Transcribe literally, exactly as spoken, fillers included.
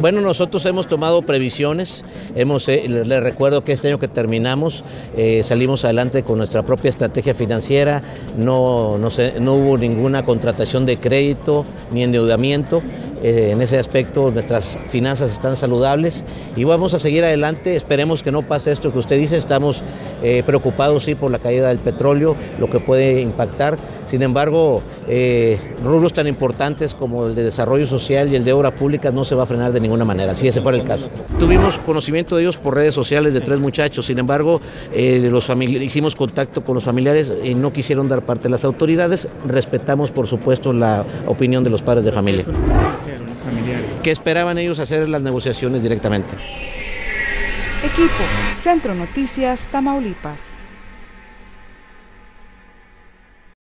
Bueno, nosotros hemos tomado previsiones, hemos, eh, les recuerdo que este año que terminamos eh, salimos adelante con nuestra propia estrategia financiera, no, no, se, no hubo ninguna contratación de crédito ni endeudamiento. Eh, en ese aspecto nuestras finanzas están saludables y vamos a seguir adelante. Esperemos que no pase esto que usted dice. Estamos eh, preocupados sí por la caída del petróleo, lo que puede impactar. Sin embargo, eh, rubros tan importantes como el de desarrollo social y el de obra pública no se va a frenar de ninguna manera, si ese fuera el caso. Tuvimos conocimiento de ellos por redes sociales de tres muchachos. Sin embargo, eh, los hicimos contacto con los familiares y no quisieron dar parte de las autoridades. Respetamos, por supuesto, la opinión de los padres de familia. Que esperaban ellos hacer las negociaciones directamente. Equipo, Centro Noticias, Tamaulipas.